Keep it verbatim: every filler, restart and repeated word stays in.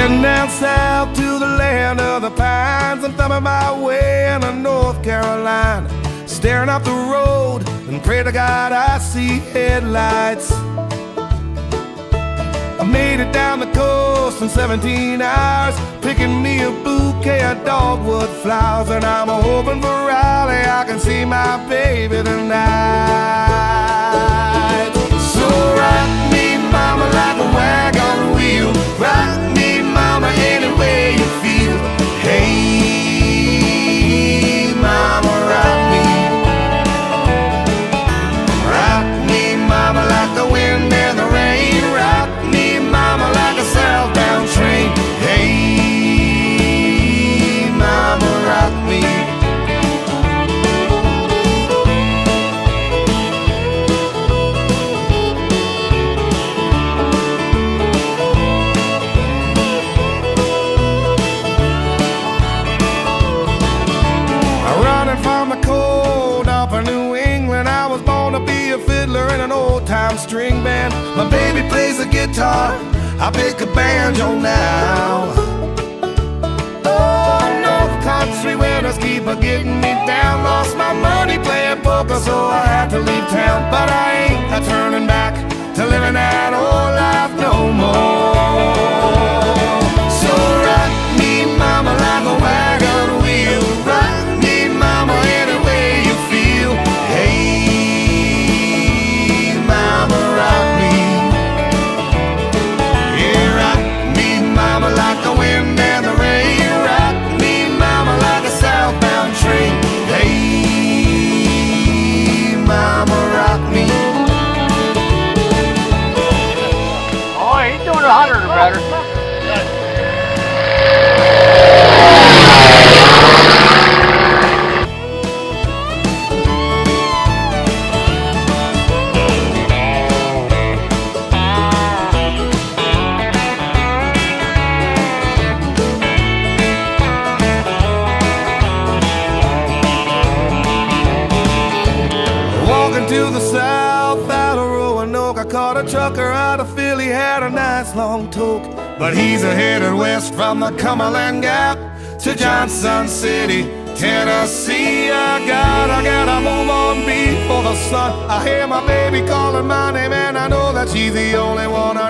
Heading down south to the land of the pines. I'm thumbing my way into North Carolina, staring up the road and pray to God I see headlights. I made it down the coast in seventeen hours, picking me a bouquet of dogwood flowers. And I'm hoping for Raleigh I can see my baby tonight. So rock me, mama, like a wagon wheel. Rock me, mama, any way you feel. Hey, mama, rock me. Rock me, mama, like the wind and the rain. Rock me, mama, like a southbound train. Hey, mama, rock me. From the cold up in New England, I was born to be a fiddler in an old-time string band. My baby plays the guitar, I pick a banjo now. Oh, North Country winters keep a getting me down. Lost my money playing poker, so I had to leave town. But I ain't a turning back to living that old life no more. So rock me, mama, like a wagon wheel. Rock mama, any way you feel. Hey, mama, rock me. Yeah, rock me, mama, like the wind and the rain. Rock me, mama, like a southbound train. Hey, mama, rock me. Oh, he's doing a hundred, brother. To the south out of Roanoke, I caught a trucker out of Philly, had a nice long toke. But he's a headed west from the Cumberland Gap to Johnson City, Tennessee. I gotta, gotta move on before the sun. I hear my baby calling my name, and I know that she's the only one I